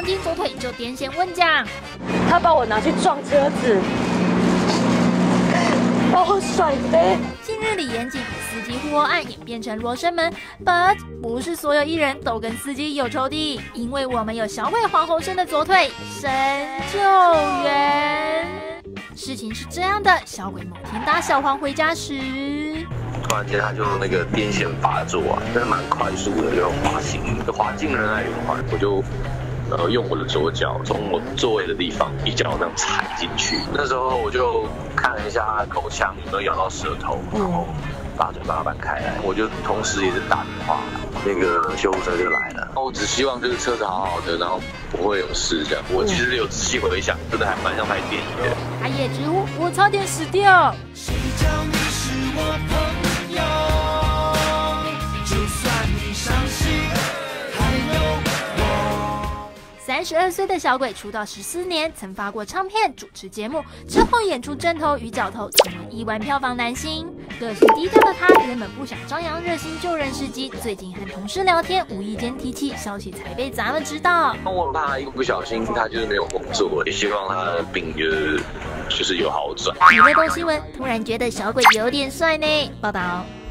黄金左腿就癫痫问奖， 他把我拿去撞车子，把我甩飞。 近日李延景司机互殴案演变成罗生门 ，but 不是所有艺人都跟司机有仇的，因为我们有小鬼黄鸿升的左腿神救援。事情是这样的，小鬼某天搭小黄回家时， 突然间他就那个癫痫发作啊，真的蛮快速的，就滑进仁爱圆环，我就用我的左脚从我座位的地方一脚这样踩进去。那时候我就看了一下口腔有没有咬到舌头，然后把嘴巴搬开来。我就同时也是打电话，那个救护车就来了。我只希望这个车子好好的，然后不会有事这样。我其实有仔细回想，真的还蛮像拍电影的。 他也直呼我差点死掉。 谁叫你是我朋友？就算你伤心，还有我。 32岁的小鬼出道14年，曾发过唱片、主持节目，之后演出正头与角头，成为亿万票房男星。个性低调的他，原本不想张扬热心救人事迹，最近和同事聊天，无意间提起，消息才被咱们知道。 我很怕一个不小心，他就是没有工作，也希望他的病就是有好转。 娱乐动新闻突然觉得小鬼有点帅呢。报道。